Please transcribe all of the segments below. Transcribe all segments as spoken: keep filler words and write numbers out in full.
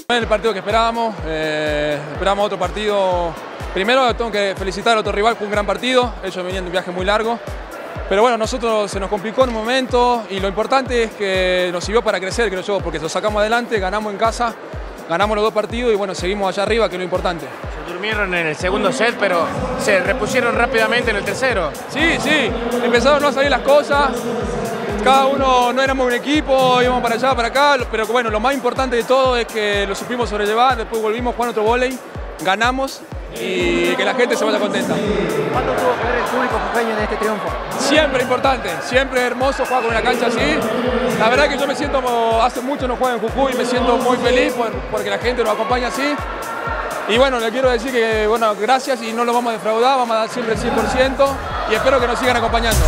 El partido que esperábamos, eh, esperábamos otro partido. Primero tengo que felicitar al otro rival, fue un gran partido, ellos venían de un viaje muy largo. Pero bueno, a nosotros se nos complicó en un momento y lo importante es que nos sirvió para crecer, creo yo, porque lo sacamos adelante, ganamos en casa, ganamos los dos partidos y bueno, seguimos allá arriba, que es lo importante. Se durmieron en el segundo set, pero se repusieron rápidamente en el tercero. Sí, sí, empezaron a salir las cosas. Cada uno no éramos un equipo, íbamos para allá, para acá, pero bueno, lo más importante de todo es que lo supimos sobrellevar, después volvimos a jugar otro vóley, ganamos y que la gente se vaya contenta. ¿Cuánto tuvo que ver el público jujeño en este triunfo? Siempre importante, siempre hermoso jugar con una cancha así. La verdad que yo me siento, como hace mucho no juego en Jujuy, me siento muy feliz por, porque la gente nos acompaña así. Y bueno, le quiero decir que bueno, gracias y no lo vamos a defraudar, vamos a dar siempre el cien por ciento y espero que nos sigan acompañando.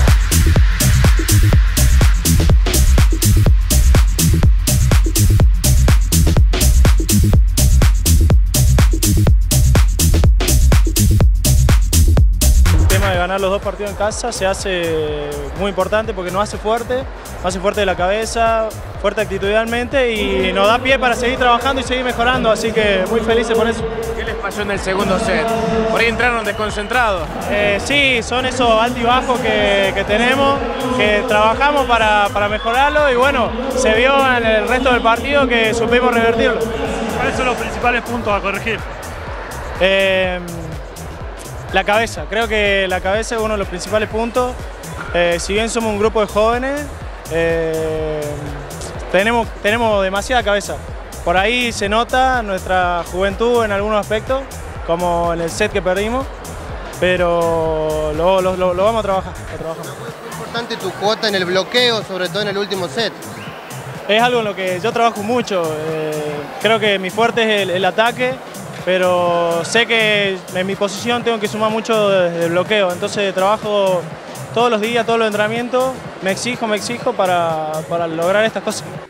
Ganar los dos partidos en casa se hace muy importante porque nos hace fuerte, nos hace fuerte de la cabeza, fuerte actitudinalmente y nos da pie para seguir trabajando y seguir mejorando, así que muy felices por eso. ¿Qué les pasó en el segundo set? Por ahí entraron desconcentrados. Eh, sí, son esos altibajos que, que tenemos, que trabajamos para, para mejorarlo y bueno, se vio en el resto del partido que supimos revertirlo. ¿Cuáles son los principales puntos a corregir? Eh, La cabeza, creo que la cabeza es uno de los principales puntos. Eh, si bien somos un grupo de jóvenes, eh, tenemos, tenemos demasiada cabeza. Por ahí se nota nuestra juventud en algunos aspectos, como en el set que perdimos, pero lo, lo, lo, lo vamos a trabajar. Lo trabajamos. Es importante tu cuota en el bloqueo, sobre todo en el último set. Es algo en lo que yo trabajo mucho. Eh, creo que mi fuerte es el, el ataque, pero sé que en mi posición tengo que sumar mucho de, de bloqueo, entonces trabajo todos los días, todos los entrenamientos, me exijo, me exijo para, para lograr estas cosas.